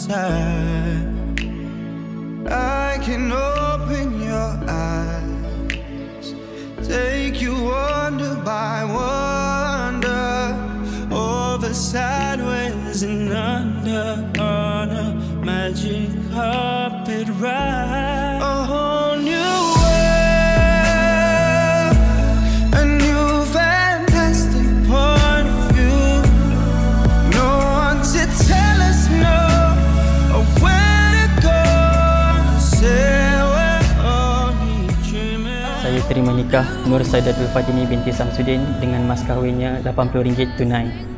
side. I can open your eyes, take you wonder by wonder, over, sideways and under, on a magic carpet ride. A whole new world, a new fantastic point of view. No one to tell us no, or where to go. Say we're only dreaming. Saya terima nikah Nur Saidatul Fatini binti Samsudin dengan mas kahwinnya RM80 tunai.